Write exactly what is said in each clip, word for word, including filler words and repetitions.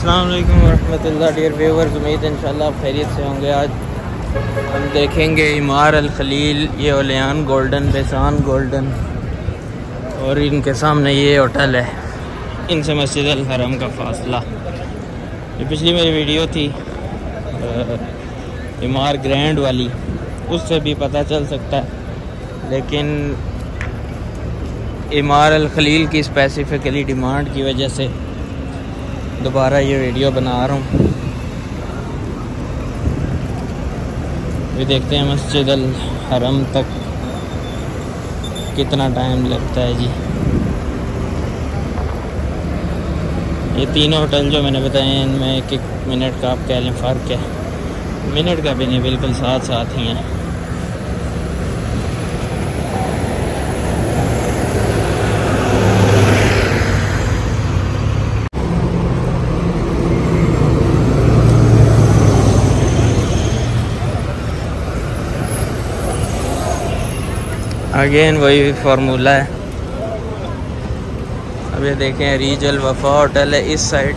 अस्सलाम वालेकुम वरहमतुल्लाह dear viewers, उम्मीद इंशाल्लाह आप खैरियत से होंगे। आज हम देखेंगे इमार अल खलील, ये ओलियान गोल्डन, बेसान गोल्डन, और इनके सामने ये होटल है। इनसे मस्जिद अल हरम का फासला। ये पिछली मेरी वीडियो थी इमार ग्रैंड वाली, उससे भी पता चल सकता है, लेकिन इमार अल खलील की स्पेसिफिकली डिमांड की वजह से दोबारा ये वीडियो बना रहा हूँ। ये देखते हैं मस्जिद अल हरम तक कितना टाइम लगता है जी। ये तीनों होटल जो मैंने बताए हैं, इनमें एक एक मिनट का आप कह लें फ़र्क है, मिनट का भी नहीं, बिल्कुल साथ साथ ही हैं। अगेन वही फार्मूला है। अब ये देखें, रीजल वफा होटल है इस साइड,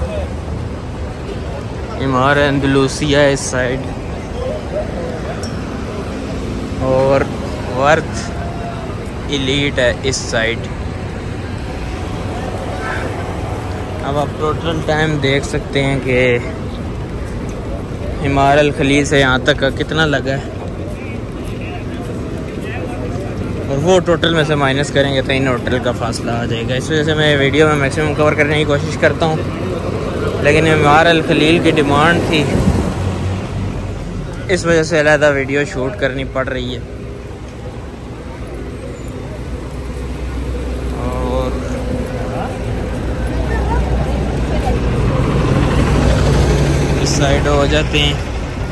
इमार अंदलूसिया इस साइड, और वर्थ इलीट है इस साइड। अब आप टोटल टाइम देख सकते हैं कि इमार अल खलील से यहाँ तक का कितना लगा है, और वो टोटल में से माइनस करेंगे तो इन होटल का फासला आ जाएगा। इस वजह से मैं वीडियो में मैक्सिमम कवर करने की कोशिश करता हूँ, लेकिन इमार अल खलील की डिमांड थी, इस वजह से अलहदा वीडियो शूट करनी पड़ रही है। और इस साइड हो जाते हैं।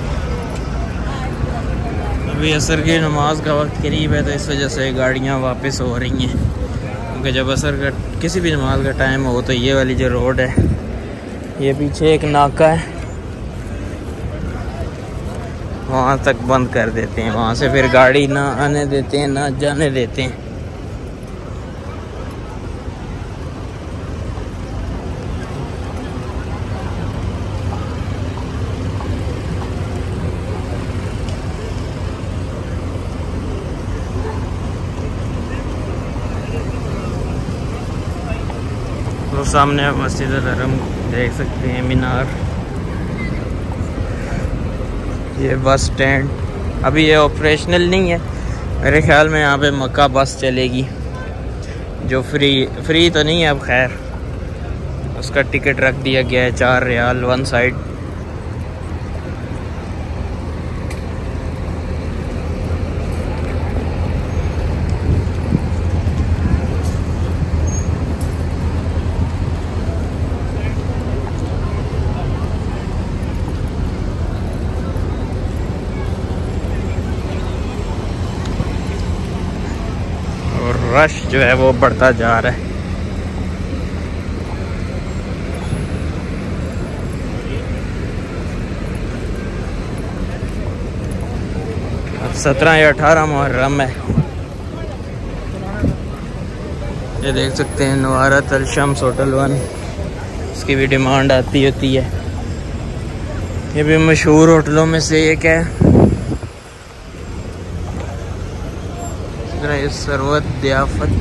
अभी असर की नमाज का वक्त करीब है, तो इस वजह से गाड़ियाँ वापस हो रही हैं, क्योंकि जब असर का किसी भी नमाज का टाइम हो तो ये वाली जो रोड है, ये पीछे एक नाका है, वहाँ तक बंद कर देते हैं। वहाँ से फिर गाड़ी ना आने देते हैं ना जाने देते हैं। तो सामने आप मस्जिद अल हरम देख सकते हैं, मीनार, ये बस स्टैंड। अभी ये ऑपरेशनल नहीं है, मेरे ख्याल में यहाँ पे मक्का बस चलेगी, जो फ्री फ्री तो नहीं है अब, खैर उसका टिकट रख दिया गया है चार रियाल वन साइड। रश जो है वो बढ़ता जा रहा है। अब सत्रह या अठारह मुहर्रम है। ये देख सकते हैं नवारत अल शम्स होटल वन, इसकी भी डिमांड आती होती है। ये भी मशहूर होटलों में से एक है। सरवत दियाफत,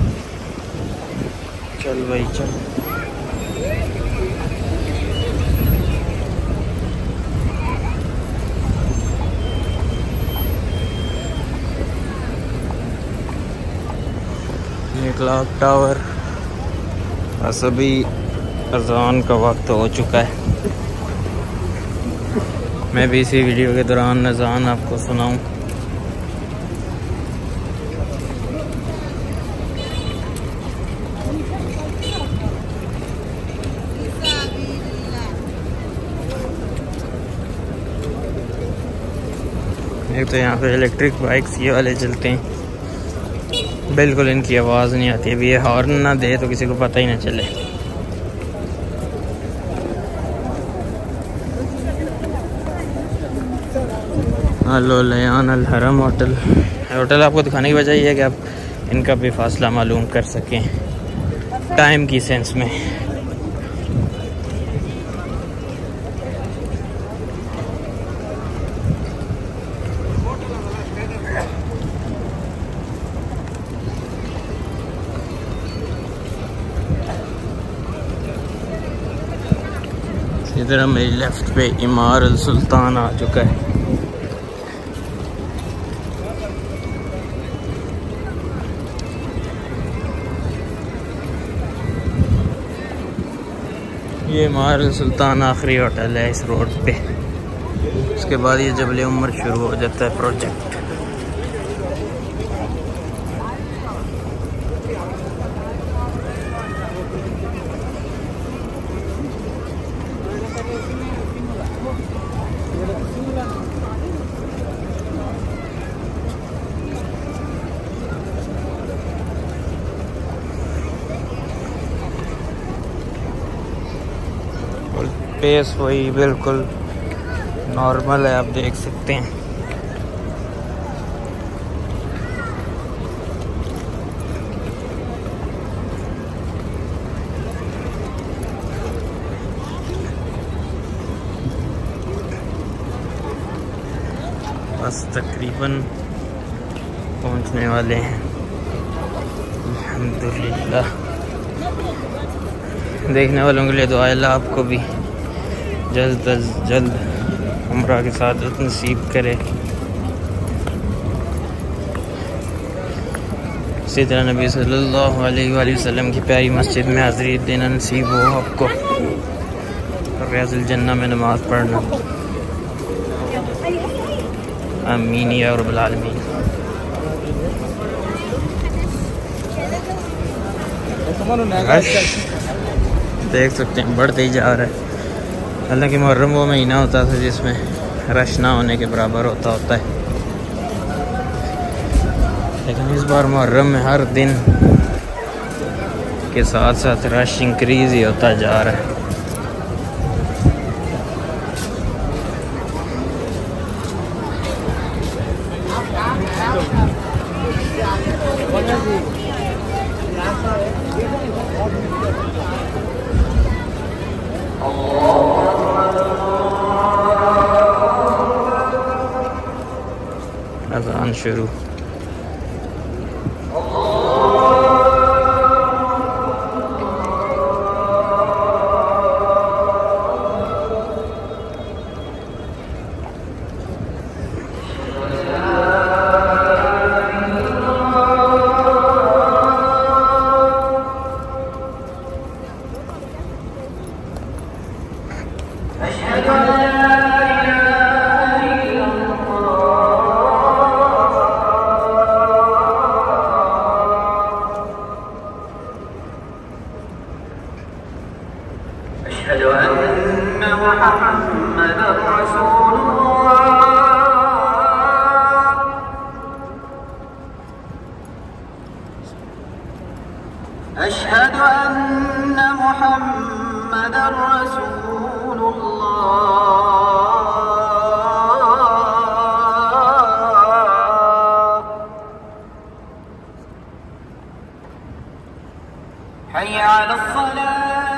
चल भाई चल। ये क्लॉक टावर, बस अभी अज़ान का वक्त हो चुका है। मैं भी इसी वीडियो के दौरान अज़ान आपको सुनाऊं। एक तो यहाँ पे इलेक्ट्रिक बाइक्स ये वाले चलते हैं, बिल्कुल इनकी आवाज़ नहीं आती। अभी ये हॉर्न ना दे तो किसी को पता ही ना चले। ओलियान अल हरम होटल होटल आपको दिखाने की वजह ये है कि आप इनका भी फासला मालूम कर सकें टाइम की सेंस में। इधर मेरी लेफ्ट पे इमार अल सुल्तान आ चुका है। ये इमार अल सुल्तान आखिरी होटल है इस रोड पे। उसके बाद ये जबल उमर शुरू हो जाता है प्रोजेक्ट। पेस वही बिल्कुल नॉर्मल है, आप देख सकते हैं। बस तकरीबन पहुंचने वाले हैं अल्हम्दुलिल्लाह। देखने वालों के लिए दुआ अल्लाह आपको भी जल्द अज जल्द उम्रा के साथ नसीब करे। इसी तरह नबी सल्लल्लाहु अलैहि वसल्लम की प्यारी मस्जिद में हाज़िरी देना नसीब हो आपको, और रियाज़ुल जन्नह में नमाज़ पढ़ना। आमीन या रब्बल आलमीन। देख सकते हैं बढ़ते ही जा रहा है। हालांकि मुहर्रम वो महीना होता था जिसमें रश ना होने के बराबर होता होता है, लेकिन इस बार मुहर्रम में हर दिन के साथ साथ रश इंक्रीज़ ही होता जा रहा है। अज़ान शुरू। अशहदु अन्ना मुहम्मदर रसूलुल्लाह। हय्या अलस सलाह।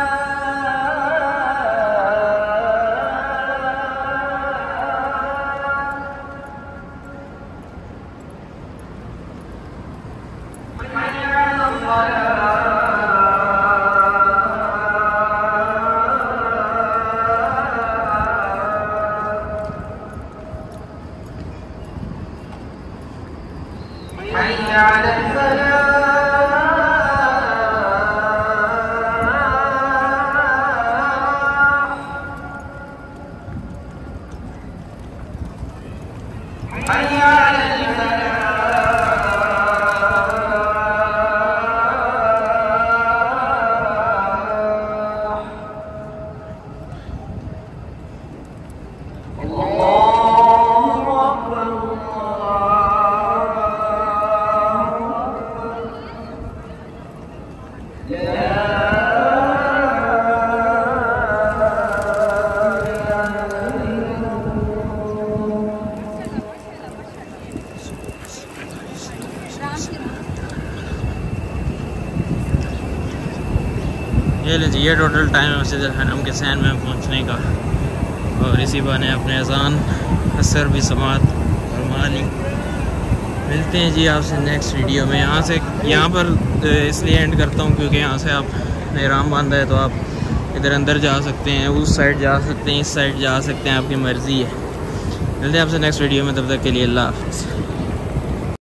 ये लीजिए ये टोटल टाइम है मस्जिद हरम के सैन में पहुंचने का, और इसी बहाने अपने अज़ान असर भी समात फरमा ली। मिलते हैं जी आपसे नेक्स्ट वीडियो में। यहाँ से यहाँ पर इसलिए एंड करता हूँ क्योंकि यहाँ से आप एहराम बांधा है तो आप इधर अंदर जा सकते हैं, उस साइड जा सकते हैं, इस साइड जा सकते हैं, आपकी मर्ज़ी है। मिलते हैं आपसे नेक्स्ट वीडियो में, तब तक के लिए अल्लाह हाफ़िज़।